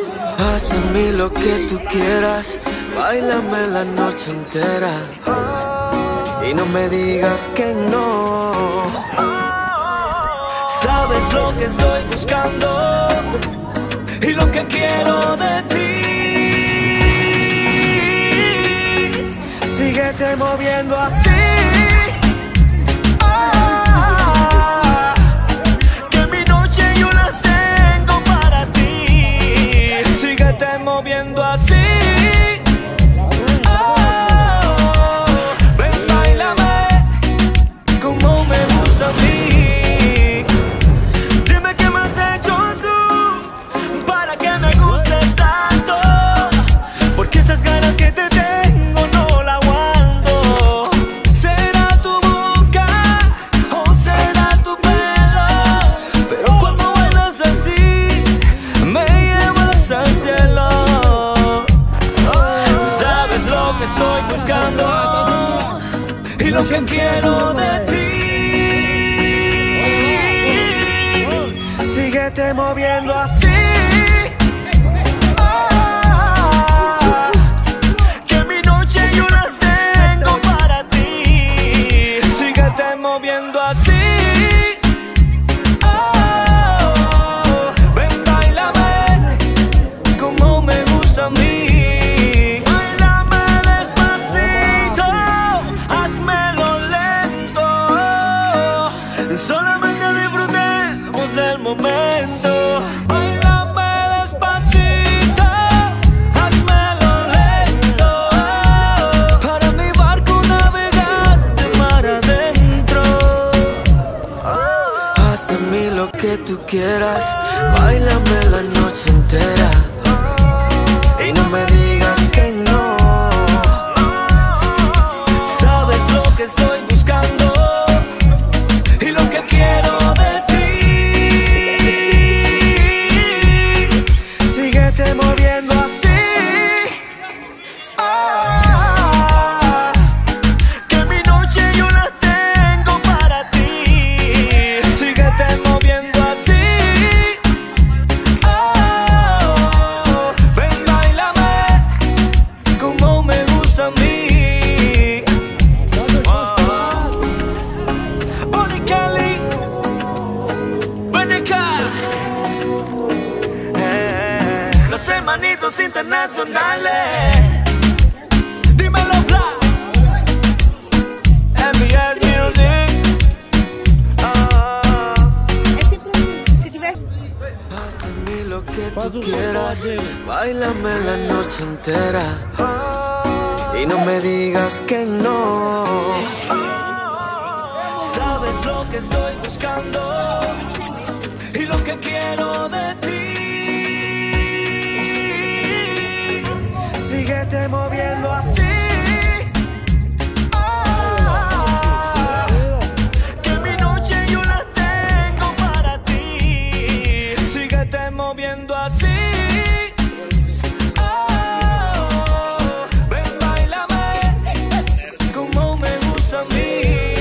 Haz de mí lo que tú quieras, báilame la noche entera y no me digas que no. Sabes lo que estoy buscando y lo que quiero de ti. Síguete moviendo así. Moviendo así. Oh, ven, báilame como me gusta a mí. Dime qué me has hecho tú para que me gustes tanto, porque esas ganas que te tengo no la aguanto. ¿Será tu boca o será tu pelo? Pero cuando bailas así me llevas al cielo. Estoy buscando y lo que quiero de ti. Síguete moviendo así. Que mi noche yo la tengo para ti. Síguete moviendo así. Ven, báilame como me gusta a mí. Solamente disfrutemos del momento. Báilame despacito, házmelo lento, para mi barco navegar de mar adentro. Haz de mí lo que tú quieras, báilame la noche entera y no me digas que no. Sabes lo que estoy buscando y lo que quiero de ti. Síguete moviendo así. Que mi noche yo la tengo para ti. Síguete moviendo así. Ven, báilame como me gusta a mí. Los hermanitos internacionales. Dímelo, Black. MBS Music. Haz de mí lo que tú quieras, báilame la noche entera y no me digas que no. Sabes lo que estoy buscando y lo que quiero de ti. Síguete moviendo así. Que mi noche yo la tengo para ti. Síguete moviendo así. Ven, báilame como me gusta a mí.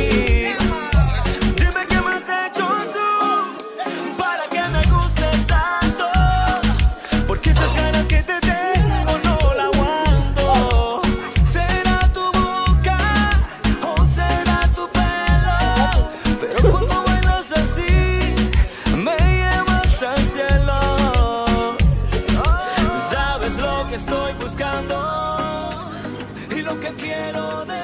Dime qué me has hecho tú para que me gustes tanto, porque esas ganas que te tengo no la aguanto. ¿Será tu boca o será tu pelo? Pero cuando bailas así me llevas al cielo. Sabes lo que estoy buscando y lo que quiero de